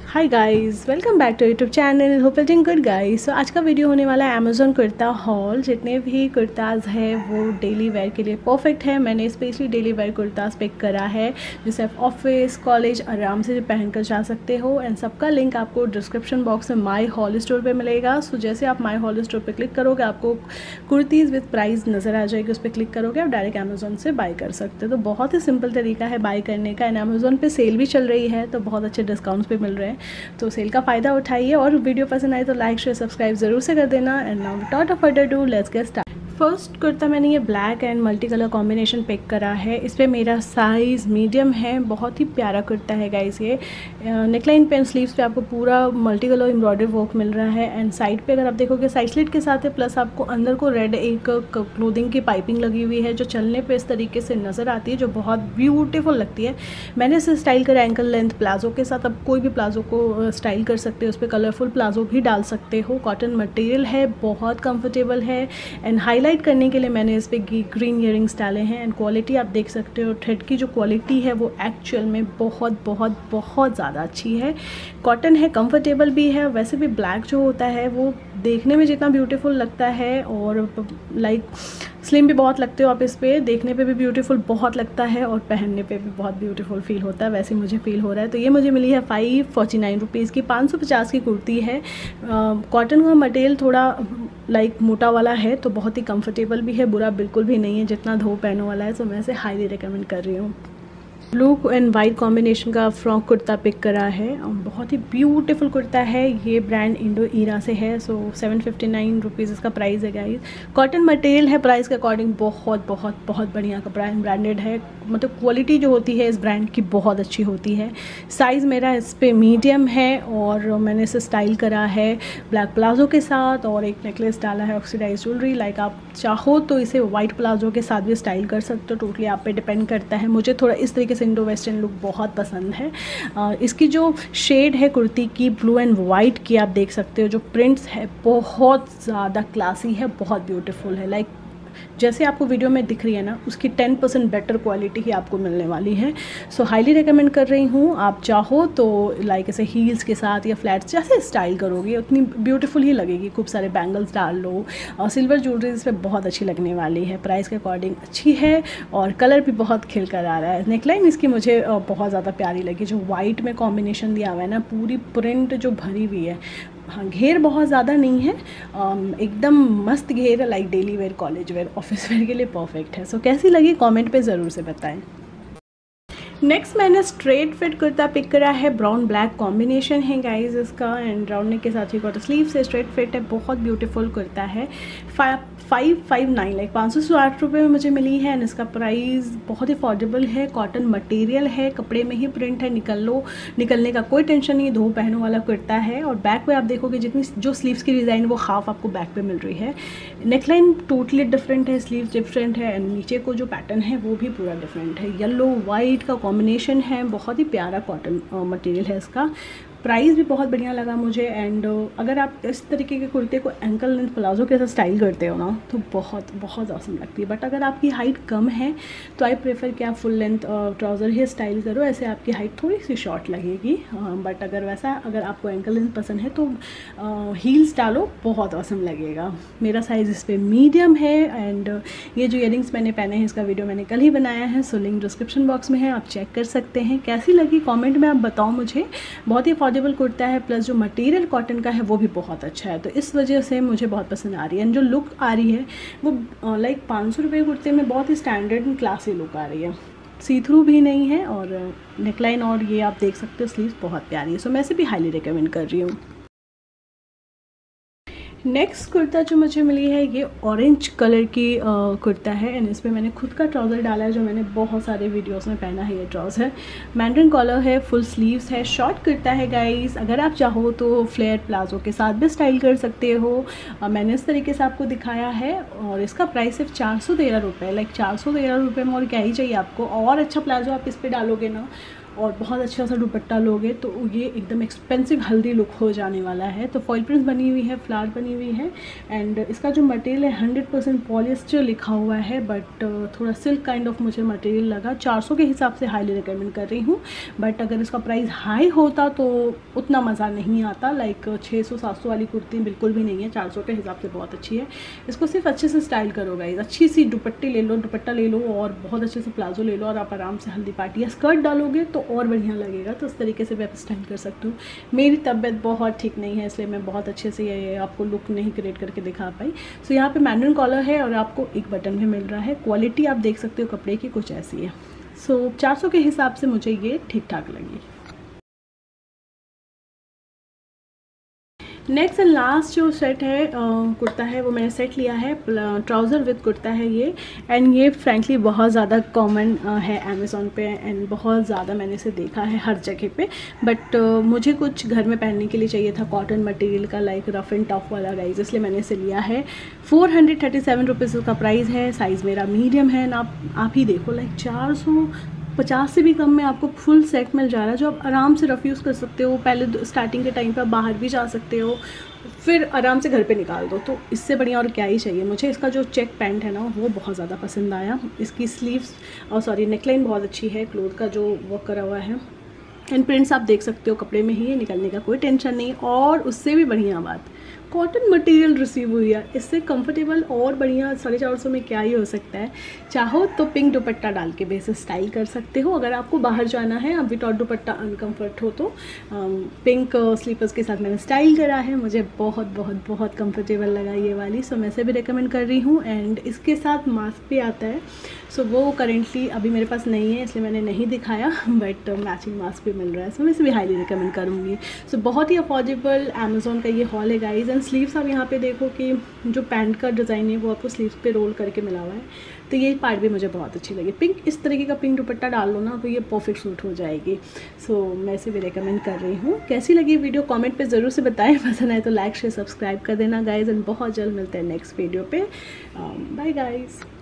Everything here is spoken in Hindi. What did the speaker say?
Hi guys, welcome back to YouTube channel hope doing good guys. So आज का वीडियो होने वाला है अमेज़ॉन कुर्ता हॉल। जितने भी कुर्ताज़ हैं वो डेली वेयर के लिए परफेक्ट है। मैंने specially daily wear kurtas pick करा है जिसे आप ऑफिस कॉलेज आराम से पहन कर जा सकते हो। एंड सबका लिंक आपको डिस्क्रिप्शन बॉक्स में माई हॉल स्टोर पर मिलेगा। सो जैसे आप माई हॉल स्टोर पर क्लिक करोगे आपको कुर्तीज़ विद प्राइस नज़र आ जाएगी। उस पर क्लिक करोगे आप डायरेक्ट अमेज़ॉन से बाय कर सकते हो। तो बहुत ही सिंपल तरीका है बाय करने का। एंड अमेज़ॉन पे सेल भी चल रही है तो बहुत अच्छे डिस्काउंट्स भी मिल रहे हैं, तो सेल का फ़ायदा उठाइए। और वीडियो पसंद आए तो लाइक शेयर सब्सक्राइब ज़रूर से कर देना। And now without further do let's get start. First kurta मैंने ये black and multi colour combination pick करा है। इस पर मेरा साइज़ मीडियम है। बहुत ही प्यारा कुर्ता है गाइस। ये नेकलाइन पे एंड स्लीव्स पे आपको पूरा मल्टी कलर एम्ब्रॉयडरी वर्क मिल रहा है। एंड साइड पे अगर आप देखोगे साइड स्लिट के साथ है, प्लस आपको अंदर को रेड एक क्लोथिंग की पाइपिंग लगी हुई है जो चलने पे इस तरीके से नज़र आती है, जो बहुत ब्यूटीफुल लगती है। मैंने इसे स्टाइल करा एंकल लेंथ प्लाजो के साथ। आप कोई भी प्लाजो को स्टाइल कर सकते हो, उस पर कलरफुल प्लाजो भी डाल सकते हो। कॉटन मटेरियल है, बहुत कंफर्टेबल है। एंड हाईलाइट करने के लिए मैंने इस पर ग्रीन ईयरिंग्स डाले हैं। एंड क्वालिटी आप देख सकते हो, थ्रेड की जो क्वालिटी है वो एक्चुअल में बहुत बहुत बहुत ज़्यादा अच्छी है। कॉटन है, कंफर्टेबल भी है। वैसे भी ब्लैक जो होता है वो देखने में जितना ब्यूटीफुल लगता है और लाइक स्लिम भी बहुत लगते हो आप इस पर, देखने पे भी ब्यूटीफुल बहुत लगता है और पहनने पे भी बहुत ब्यूटीफुल फील होता है। वैसे मुझे फील हो रहा है। तो ये मुझे मिली है 549 रुपीज़ की। 550 की कुर्ती है। कॉटन का मटेरियल थोड़ा लाइक मोटा वाला है तो बहुत ही कंफर्टेबल भी है, बुरा बिल्कुल भी नहीं है, जितना धो पहनने वाला है। तो मैं इसे हाईली रिकमेंड कर रही हूँ। ब्लू एंड वाइट कॉम्बिनेशन का फ्रॉक कुर्ता पिक करा है। बहुत ही ब्यूटीफुल कुर्ता है। ये ब्रांड इंडो ईरा से है। सो 759 रुपीज़ इसका प्राइस है गाइस। कॉटन मटेरियल है, प्राइस के अकॉर्डिंग बहुत बहुत बहुत बढ़िया कपड़ा है, ब्रांडेड है। मतलब क्वालिटी जो होती है इस ब्रांड की बहुत अच्छी होती है। साइज़ मेरा इस पर मीडियम है और मैंने इसे स्टाइल करा है ब्लैक प्लाजो के साथ और एक नेकलेस डाला है ऑक्सीडाइज ज्वेलरी। लाइक आप चाहो तो इसे वाइट प्लाजो के साथ भी स्टाइल कर सकते हो, टोटली आप पे डिपेंड करता है। मुझे थोड़ा इस तरीके इंडो वेस्टर्न लुक बहुत पसंद है। इसकी जो शेड है कुर्ती की ब्लू एंड वाइट की, आप देख सकते हो जो प्रिंट्स है बहुत ज़्यादा क्लासी है, बहुत ब्यूटीफुल है। लाइक जैसे आपको वीडियो में दिख रही है ना, उसकी 10% बेटर क्वालिटी ही आपको मिलने वाली है। सो हाईली रिकमेंड कर रही हूँ। आप चाहो तो लाइक ऐसे हील्स के साथ या फ्लैट्स जैसे स्टाइल करोगे उतनी ब्यूटीफुल ही लगेगी। खूब सारे बैंगल्स डाल लो और सिल्वर ज्वेलरी इस पर बहुत अच्छी लगने वाली है। प्राइस के अकॉर्डिंग अच्छी है और कलर भी बहुत खिल कर आ रहा है। नेकलाइन इसकी मुझे बहुत ज़्यादा प्यारी लगी, जो वाइट में कॉम्बिनेशन दिया हुआ है ना, पूरी प्रिंट जो भरी हुई है। हाँ, घेर बहुत ज़्यादा नहीं है, एकदम मस्त घेर है। Like daily wear college wear office wear के लिए परफेक्ट है। सो कैसी लगी कमेंट पे ज़रूर से बताएं। नेक्स्ट मैंने स्ट्रेट फिट कुर्ता पिक करा है। ब्राउन ब्लैक कॉम्बिनेशन है गाइस इसका। एंड राउंड नेक के साथ ही कॉटन स्लीव से स्ट्रेट फिट है। बहुत ब्यूटीफुल कुर्ता है। 559 लाइक 560 रुपये में मुझे मिली है। एंड इसका प्राइस बहुत अफोर्डेबल है। कॉटन मटेरियल है, कपड़े में ही प्रिंट है, निकलने का कोई टेंशन नहीं, धो पहनों वाला कुर्ता है। और बैक पे आप देखोगे जितनी जो स्लीव्स की डिज़ाइन वो हाफ आपको बैक पे मिल रही है। नेकलाइन टोटली डिफरेंट है, स्लीव डिफरेंट है एंड नीचे को जो पैटर्न है वो भी पूरा डिफरेंट है। येलो वाइट का कॉम्बिनेशन है, बहुत ही प्यारा कॉटन मटेरियल है इसका। प्राइस भी बहुत बढ़िया लगा मुझे। एंड अगर आप इस तरीके के कुर्ते को एंकल लेंथ प्लाजो के साथ स्टाइल करते हो ना तो बहुत बहुत औसम लगती है। बट अगर आपकी हाइट कम है तो आई प्रेफर कि आप फुल लेंथ ट्राउज़र ही स्टाइल करो, ऐसे आपकी हाइट थोड़ी सी शॉर्ट लगेगी। बट अगर आपको एंकल लेंथ पसंद है तो हील्स डालो, बहुत औसम लगेगा। मेरा साइज़ इस पर मीडियम है। एंड ये जो ईयरिंग्स मैंने पहने हैं इसका वीडियो मैंने कल ही बनाया है, सो लिंक डिस्क्रिप्शन बॉक्स में है, आप चेक कर सकते हैं। कैसी लगी कॉमेंट में आप बताओ मुझे। बहुत ही अफोर्डेबल कुर्ता है, प्लस जो मटेरियल कॉटन का है वो भी बहुत अच्छा है, तो इस वजह से मुझे बहुत पसंद आ रही है। एंड जो लुक आ रही है वो लाइक 500 रुपये कुर्ते में बहुत ही स्टैंडर्ड एंड क्लासी लुक आ रही है। सी थ्रू भी नहीं है और नेकलाइन और ये आप देख सकते हो स्लीव्स बहुत प्यारी है। सो मैं इसे भी हाईली रिकमेंड कर रही हूँ। नेक्स्ट कुर्ता जो मुझे मिली है ये ऑरेंज कलर की कुर्ता है। एंड इस पर मैंने खुद का ट्राउज़र डाला है जो मैंने बहुत सारे वीडियोस में पहना है। ये ट्राउज़र मैंड्रिन कॉलर है, फुल स्लीव्स है, शॉर्ट कुर्ता है गाइस। अगर आप चाहो तो फ्लेयर प्लाजो के साथ भी स्टाइल कर सकते हो। मैंने इस तरीके से आपको दिखाया है और इसका प्राइस सिर्फ 413 रुपये। लाइक 413 रुपये में और क्या ही चाहिए आपको। और अच्छा प्लाजो आप इस पर डालोगे ना और बहुत अच्छा सा दुपट्टा लोगे तो ये एकदम एक्सपेंसिव हल्दी लुक हो जाने वाला है। तो फॉइल प्रिंट्स बनी हुई है, फ्लावर बनी हुई है एंड इसका जो मटेरियल है 100% पॉलिस्टर लिखा हुआ है, बट थोड़ा सिल्क काइंड ऑफ मुझे मटेरियल लगा। 400 के हिसाब से हाईली रिकमेंड कर रही हूँ, बट अगर इसका प्राइस हाई होता तो उतना मज़ा नहीं आता। लाइक 600-700 वाली कुर्ती बिल्कुल भी नहीं है, 400 के हिसाब से बहुत अच्छी है। इसको सिर्फ अच्छे से स्टाइल करो गाइस, अच्छी सी दुपट्टी ले लो, दुपट्टा ले लो और बहुत अच्छे से प्लाजो ले लो और आप आराम से हल्दी पार्टी या स्कर्ट डालोगे तो और बढ़िया लगेगा। तो इस तरीके से भी आप स्टाइल कर सकते हो। मेरी तबीयत बहुत ठीक नहीं है इसलिए मैं बहुत अच्छे से ये आपको लुक नहीं क्रिएट करके दिखा पाई। सो यहाँ पे मैनुअल कॉलर है और आपको एक बटन भी मिल रहा है। क्वालिटी आप देख सकते हो कपड़े की कुछ ऐसी है। सो 400 के हिसाब से मुझे ये ठीक ठाक लगी। नेक्स्ट एंड लास्ट जो सेट है कुर्ता है वो मैंने सेट लिया है, ट्राउज़र विद कुर्ता है ये। एंड ये फ्रैंकली बहुत ज़्यादा कॉमन है अमेज़ॉन पे एंड बहुत ज़्यादा मैंने इसे देखा है हर जगह पे। बट मुझे कुछ घर में पहनने के लिए चाहिए था कॉटन मटेरियल का, लाइक रफ एंड टफ वाला गाइज, इसलिए मैंने इसे लिया है। 437 रुपीज़ का प्राइस है। साइज़ मेरा मीडियम है ना, आप ही देखो लाइक 450 से भी कम में आपको फुल सेट मिल जा रहा है जो आप आराम से रफ़ यूज़ कर सकते हो। पहले स्टार्टिंग के टाइम पे आप बाहर भी जा सकते हो, फिर आराम से घर पे निकाल दो, तो इससे बढ़िया और क्या ही चाहिए। मुझे इसका जो चेक पैंट है ना वो बहुत ज़्यादा पसंद आया। इसकी स्लीव्स और सॉरी नेकलाइन बहुत अच्छी है, क्लोथ का जो वर्क करा हुआ है एंड प्रिंट्स आप देख सकते हो कपड़े में ही, निकलने का कोई टेंशन नहीं। और उससे भी बढ़िया बात, कॉटन मटेरियल रिसीव हुई है, इससे कंफर्टेबल और बढ़िया 450 में क्या ही हो सकता है। चाहो तो पिंक दुपट्टा डाल के बेस स्टाइल कर सकते हो। अगर आपको बाहर जाना है, अब विदाउट दुपट्टा अनकम्फर्ट हो तो पिंक स्लीपर्स के साथ मैंने स्टाइल करा है। मुझे बहुत बहुत बहुत कंफर्टेबल लगा ये वाली, सो मैं इसे भी रिकमेंड कर रही हूँ। एंड इसके साथ मास्क भी आता है, सो वो करेंटली अभी मेरे पास नहीं है इसलिए मैंने नहीं दिखाया, बट मैचिंग मास्क भी मिल रहा है, सो मैं इसे भी हाईली रिकमेंड करूँगी। सो बहुत ही अफोर्डेबल अमेज़ॉन का ये हॉल है गाइज। एंड स्लीव्स आप यहाँ पे देखो कि जो पैंट का डिज़ाइन है वो आपको स्लीव्स पे रोल करके मिला हुआ है, तो ये पार्ट भी मुझे बहुत अच्छी लगी। पिंक, इस तरीके का पिंक दुपट्टा डाल लो ना तो ये परफेक्ट सूट हो जाएगी। सो मैं इसे भी रिकमेंड कर रही हूँ। कैसी लगी वीडियो कमेंट पे ज़रूर से बताएं, पसंद आए तो लाइक शेयर सब्सक्राइब कर देना गाइज। एंड बहुत जल्द मिलते हैं नेक्स्ट वीडियो पे। Bye guys.